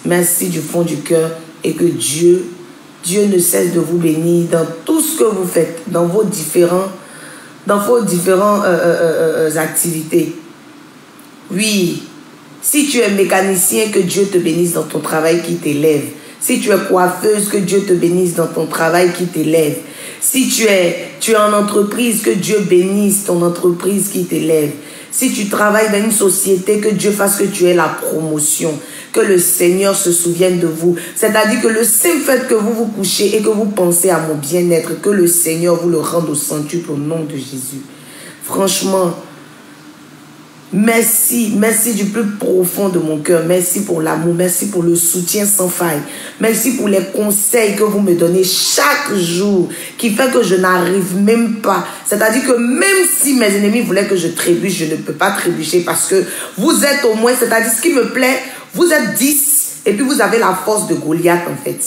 Merci du fond du cœur et que Dieu ne cesse de vous bénir dans tout ce que vous faites, dans vos différentes activités. Oui, si tu es mécanicien, que Dieu te bénisse dans ton travail qui t'élève. Si tu es coiffeuse, que Dieu te bénisse dans ton travail qui t'élève. Si tu es en entreprise, que Dieu bénisse ton entreprise qui t'élève. Si tu travailles dans une société, que Dieu fasse que tu aies la promotion. Que le Seigneur se souvienne de vous. C'est-à-dire que le simple fait que vous vous couchez et que vous pensez à mon bien-être, que le Seigneur vous le rende au centuple au nom de Jésus. Franchement, merci, merci du plus profond de mon cœur. Merci pour l'amour, merci pour le soutien sans faille. Merci pour les conseils que vous me donnez chaque jour, qui fait que je n'arrive même pas. C'est-à-dire que même si mes ennemis voulaient que je trébuche, je ne peux pas trébucher parce que vous êtes au moins, c'est-à-dire ce qui me plaît, vous êtes 10 et puis vous avez la force de Goliath en fait.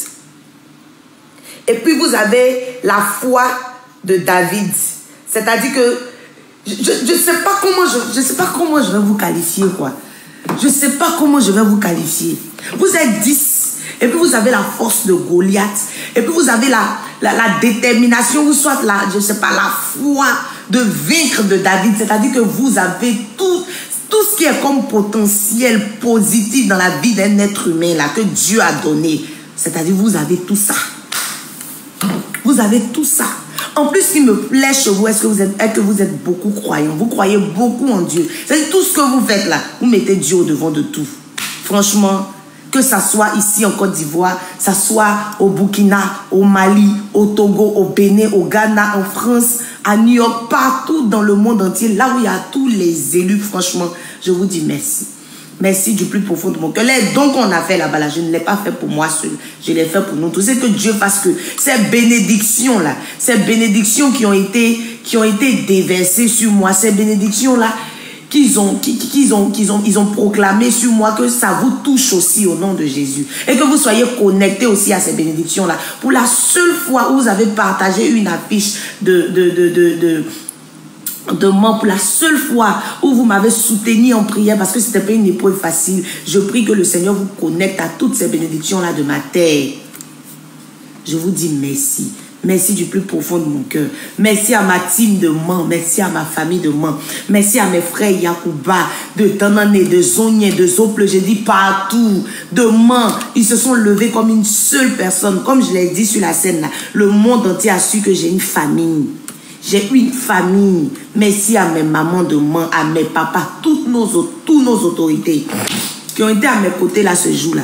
Et puis vous avez la foi de David. C'est-à-dire que je sais pas comment je vais vous qualifier quoi. Je sais pas comment je vais vous qualifier. Vous êtes 10 et puis vous avez la force de Goliath et puis vous avez la détermination ou soit je sais pas, la foi de vaincre de David. C'est-à-dire que vous avez tout ce qui est comme potentiel positif dans la vie d'un être humain là que Dieu a donné. C'est-à-dire vous avez tout ça. Vous avez tout ça. En plus, ce qui me plaît chez vous, est que vous êtes beaucoup croyants. Vous croyez beaucoup en Dieu. C'est-à-dire tout ce que vous faites là, vous mettez Dieu au devant de tout. Franchement, que ça soit ici en Côte d'Ivoire, ça soit au Burkina, au Mali, au Togo, au Bénin, au Ghana, en France, à New York, partout dans le monde entier, là où il y a tous les élus, franchement, je vous dis merci. Merci du plus profond de mon cœur. Les dons qu'on a fait là-bas, là, je ne l'ai pas fait pour moi seul. Je l'ai fait pour nous tous. C'est que Dieu fasse que ces bénédictions-là, ces bénédictions qui ont été déversées sur moi, ces bénédictions-là, qu'ils ont proclamé sur moi, que ça vous touche aussi au nom de Jésus. Et que vous soyez connectés aussi à ces bénédictions-là. Pour la seule fois où vous avez partagé une affiche de pour la seule fois où vous m'avez soutenu en prière, parce que c'était pas une épreuve facile, je prie que le Seigneur vous connecte à toutes ces bénédictions-là de ma terre. Je vous dis merci. Merci du plus profond de mon cœur. Merci à ma team de Mans. Merci à ma famille de Mans. Merci à mes frères Yacouba, de Tanané, de Zonien, de Zople, j'ai dit partout, de Mans. Ils se sont levés comme une seule personne. Comme je l'ai dit sur la scène là, le monde entier a su que j'ai une famille. J'ai une famille. Merci à mes mamans de Mans, à mes papas, tous nos autorités qui ont été à mes côtés là ce jour-là.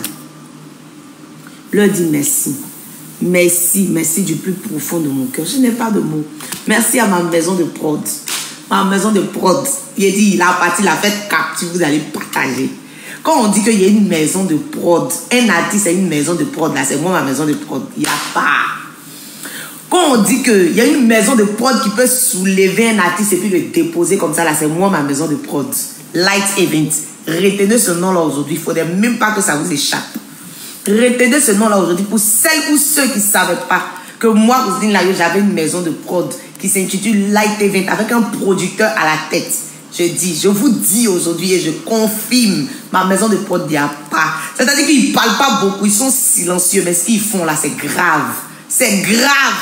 Leur dis merci. Merci, merci du plus profond de mon cœur. Je n'ai pas de mots. Merci à ma maison de prod. Ma maison de prod. Il a dit, la partie, la fête capture, vous allez partager. Quand on dit qu'il y a une maison de prod, un artiste a une maison de prod, là, c'est moi ma maison de prod. Il n'y a pas. Quand on dit qu'il y a une maison de prod qui peut soulever un artiste et puis le déposer comme ça, là, c'est moi ma maison de prod. Light Event. Retenez ce nom-là aujourd'hui. Il ne faudrait même pas que ça vous échappe. Retenez ce nom-là aujourd'hui pour celles ou ceux qui ne savaient pas que moi, Roselyne Layo, j'avais une maison de prod qui s'intitule Light Event avec un producteur à la tête. Je vous dis aujourd'hui et je confirme, ma maison de prod, il n'y a pas. C'est-à-dire qu'ils ne parlent pas beaucoup, ils sont silencieux, mais ce qu'ils font là, c'est grave. C'est grave.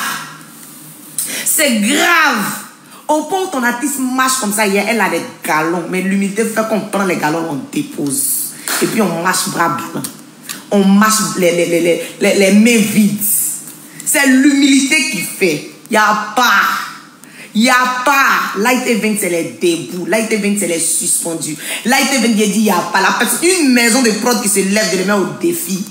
C'est grave. Au point où ton artiste marche comme ça, elle a des galons, mais l'humilité fait qu'on prend les galons, on dépose. Et puis on marche bras blancs. On marche les mains vides. C'est l'humilité qui fait. Il n'y a pas. Il n'y a pas. Light Event, c'est les debout. Light Event, c'est les suspendus. Light Event, il dit, il n'y a pas. La personne, une maison de prod qui se lève, je les mets au défi.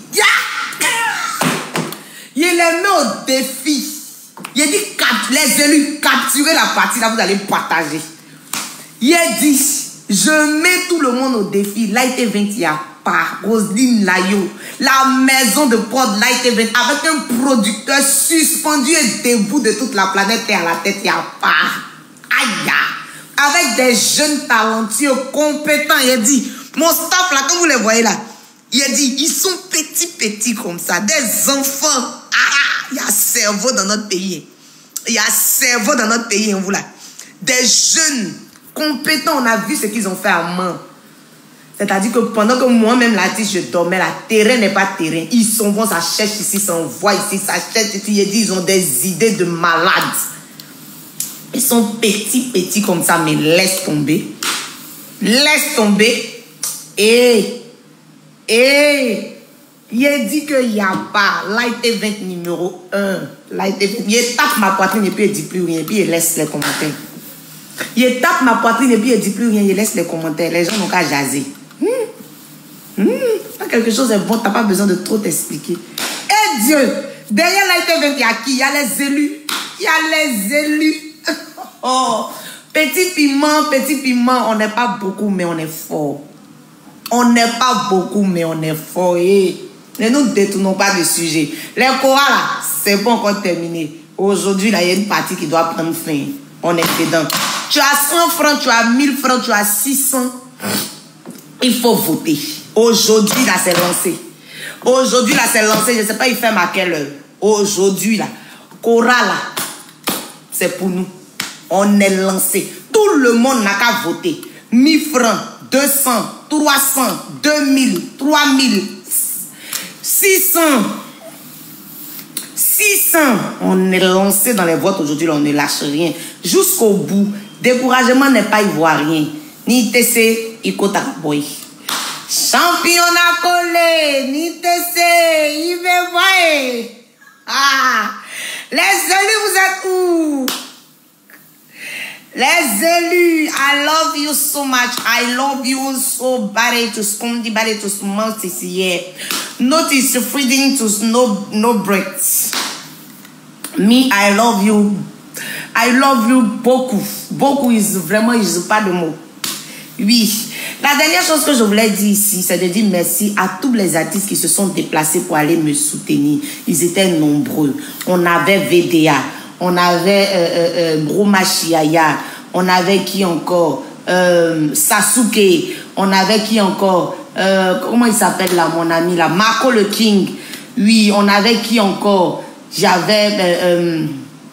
Il les met au défi. Il dit, les élus, capturez la partie, là, vous allez partager. Il dit, je mets tout le monde au défi. Light Event, il n'y a pas. Roselyne Layo, la maison de prod Light Event, avec un producteur suspendu et debout de toute la planète et à la tête, il n'y a pas. Aïe! Avec des jeunes talentueux, compétents. Il dit, mon staff là, comme vous les voyez là, il a dit, ils sont petits comme ça, des enfants. Ah, il y a cerveau dans notre pays. Il y a cerveau dans notre pays, vous là. Des jeunes compétents, on a vu ce qu'ils ont fait à Mans. C'est-à-dire que pendant que moi-même, là, je dormais, là, terrain n'est pas terrain. Ils s'en vont, ça cherche ici, ça envoie ici, ça cherche ici. Ils ont des idées de malades. Ils sont petits comme ça, mais laisse tomber. Laisse tomber. Et il a dit qu'il n'y a pas Light Event numéro 1. Light Event. Il tape ma poitrine et puis il ne dit plus rien. Et puis il laisse les commentaires. Il tape ma poitrine et puis il ne dit plus rien. Il laisse les commentaires. Les gens n'ont qu'à jaser. Quand quelque chose est bon, tu n'as pas besoin de trop t'expliquer. Et Dieu, derrière Light Event, il y a qui? Il y a les élus. Il y a les élus. Oh, petit piment, on n'est pas beaucoup, mais on est fort. On n'est pas beaucoup, mais on est fort. Et ne nous détournons pas du sujet. Les koalas, c'est bon qu'on termine. Aujourd'hui, là, il y a une partie qui doit prendre fin. On est dedans. Tu as 100 francs, tu as 1000 francs, tu as 600. Il faut voter. Aujourd'hui, là, c'est lancé. Aujourd'hui, là, c'est lancé. Je ne sais pas, il ferme à quelle heure. Aujourd'hui, là, Cora, là, c'est pour nous. On est lancé. Tout le monde n'a qu'à voter. 1000 francs, 200, 300, 2000, 3000, 600. 600. On est lancé dans les votes aujourd'hui. On ne lâche rien. Jusqu'au bout. Découragement n'est pas ivoirien. Ni TC, Ikotaboy. Championnat collé. Ni TC, Ivevoye. Ah. Les élus, vous êtes où? Les élus, I love you so much. I love you so bad to scondi bad to small here. Notice freedom to no breaks. Me, I love you. I love you beaucoup. Beaucoup is vraiment, je pas de mots. Oui. La dernière chose que je voulais dire ici, c'est de dire merci à tous les artistes qui se sont déplacés pour aller me soutenir. Ils étaient nombreux. On avait VDA. On avait Broma Chiaya, on avait qui encore Sasuke, on avait qui encore comment il s'appelle là, mon ami là, Marco le King. Oui, on avait qui encore? J'avais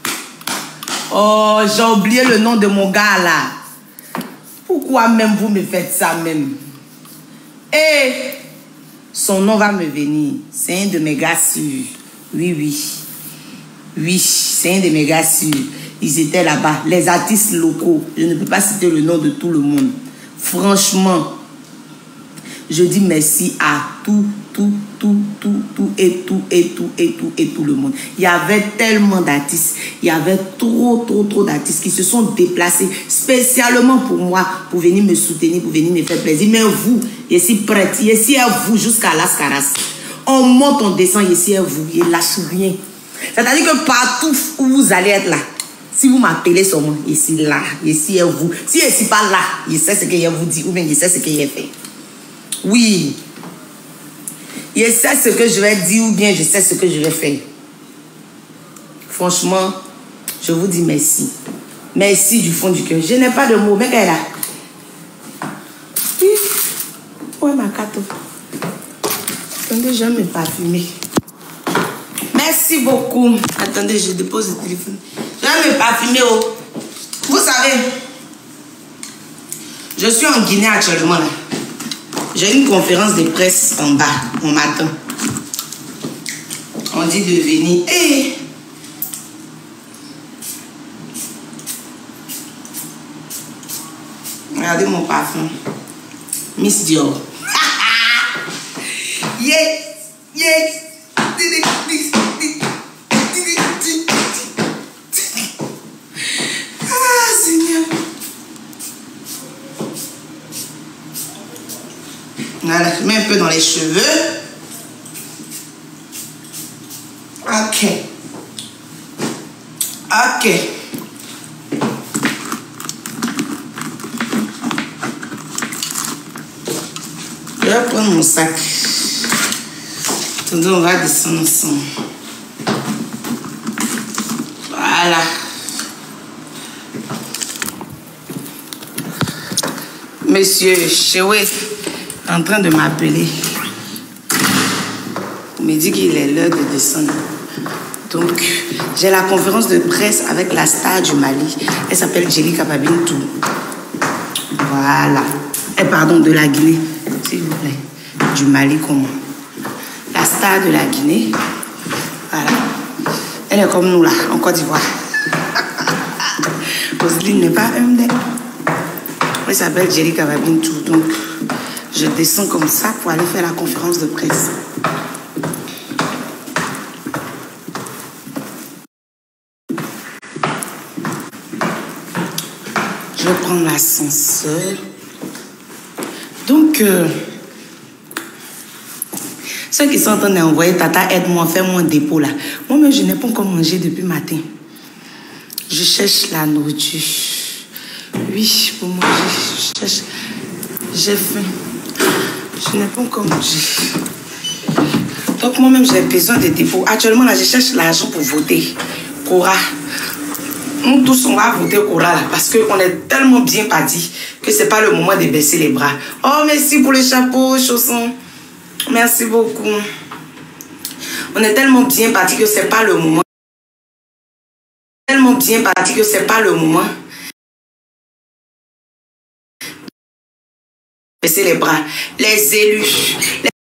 oh, j'ai oublié le nom de mon gars là. Pourquoi même vous me faites ça même? Et son nom va me venir. C'est un de mes gars sûrs. Oui. Oui, c'est un de mes gars sûrs. Ils étaient là-bas. Les artistes locaux. Je ne peux pas citer le nom de tout le monde. Franchement, je dis merci à tout le monde. Il y avait tellement d'artistes. Il y avait trop d'artistes qui se sont déplacés spécialement pour moi, pour venir me soutenir, pour venir me faire plaisir. Mais vous, ici prête, ici à vous jusqu'à Las Caras. On monte, on descend, ici à vous. Il lâche rien. C'est-à-dire que partout où vous allez être là, si vous m'appelez seulement, ici, là, ici est vous. Si ici pas là, je sais ce qu'il vous dit, ou bien je sais ce qu'il fait. Oui. Je sais ce que je vais dire, ou bien je sais ce que je vais faire. Franchement, je vous dis merci. Merci du fond du cœur. Je n'ai pas de mots, mais qu'elle est là. Oui. Ouais, ma carte. Attendez, je vais me parfumer. Merci beaucoup. Attendez, je dépose le téléphone. Je vais me parfumer. Oh. Vous savez, je suis en Guinée actuellement. Là. J'ai une conférence de presse en bas. On m'attend. On dit de venir. Hey. Regardez mon parfum. Miss Dior. Yes. Voilà, je mets un peu dans les cheveux. Ok. Je vais prendre mon sac. Attendez, on va descendre ensemble. Voilà. Monsieur Chewé est en train de m'appeler. Il me dit qu'il est l'heure de descendre. Donc, j'ai la conférence de presse avec la star du Mali. Elle s'appelle Jelika Babintou. Voilà. Pardon, de la Guinée. du Mali comme moi. La star de la Guinée. Voilà. Elle est comme nous là, en Côte d'Ivoire. Roselyne n'est pas un des. Elle s'appelle Jerry Kababintou. Donc, je descends comme ça pour aller faire la conférence de presse. Je vais prendre l'ascenseur. Donc, ceux qui sont en train d'envoyer Tata, aide-moi, fais-moi un dépôt là. Moi-même, je n'ai pas encore mangé depuis matin. Je cherche la nourriture. Oui, pour manger, je cherche. J'ai faim. Je n'ai pas encore mangé. Donc, moi-même, j'ai besoin de dépôt. Actuellement, là, je cherche l'argent pour voter. Cora. Nous tous, on va voter Cora là, parce qu'on est tellement bien partis que ce n'est pas le moment de baisser les bras. Oh, merci pour les chapeaux, chaussons. Merci beaucoup. On est tellement bien partis que ce n'est pas le moment. Tellement bien partis que ce n'est pas le moment. Baisser les bras. Les élus.